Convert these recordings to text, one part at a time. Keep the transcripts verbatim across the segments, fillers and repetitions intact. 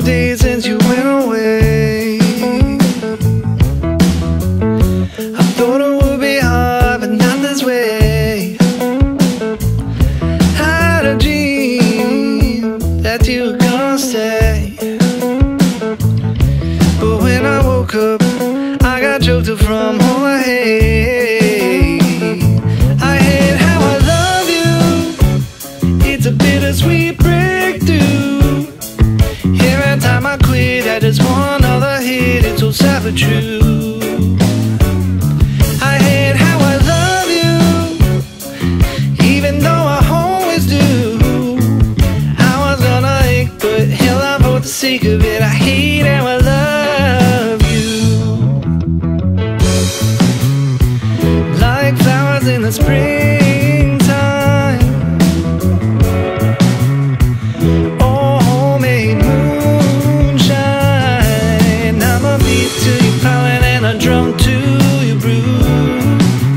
days since you went away. I thought it would be hard, but not this way. I had a dream that you were gonna stay, but when I woke up, I got jolted from all I hate. I hate how I love you. It's a bittersweet breakthrough. Every time I quit, I just want another hit. It's so sad but true. I hate how I love you, even though I always do. I was gonna ache, but hell, I'm for the sake of it. I hate how I love you. Like flowers in the springtime, or homemade moonshine. I'm a beat to your pounding and a drum to your brew.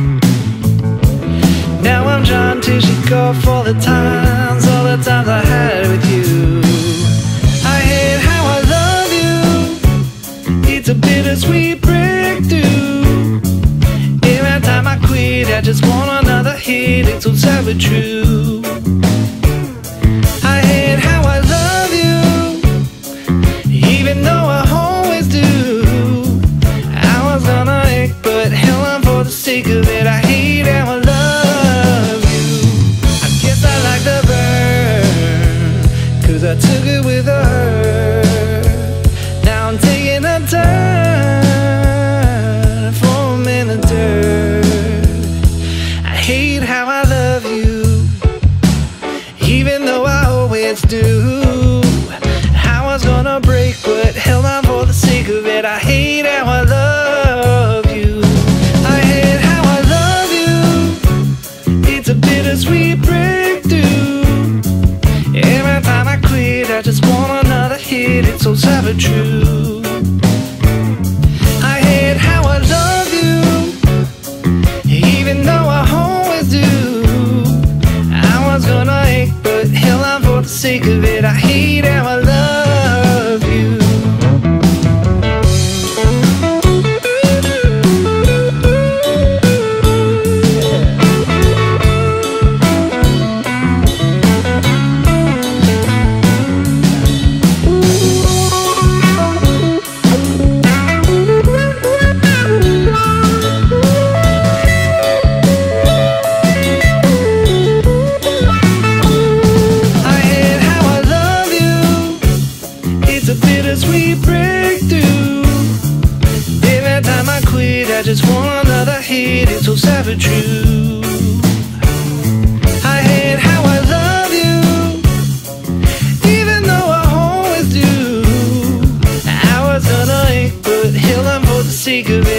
Now I'm trying to shake off all the times, all the times I had with you. I hate how I love you. It's a bittersweet breakthrough. Every time I quit, I just want another hit. It's so sad but true. I hate how I love you, even though I always do. I was gonna ache, but hell, I'm for the sake of it. I hate how I love you. I guess I like the burn, cause I took it with her. Now I'm taking a turn for a minute dirt. I hate how I love you, even though I always do. I was gonna break, but hell, I'm for the sake of it. I hate how I love you. I hate how I love you. It's a bittersweet breakthrough. Every time I quit, I just want another hit. It's so sad but true. I hate how I love you, even though I always do. I was gonna ache, but hell, I'm for the sake of it. I hate how I love you. I hate how I love you. It's a bittersweet breakthrough. Every time I quit, I just want another hit. It's so sad but true. I hate how I love you, even though I always do. I was gonna ache, but hell, I'm for the sake of it.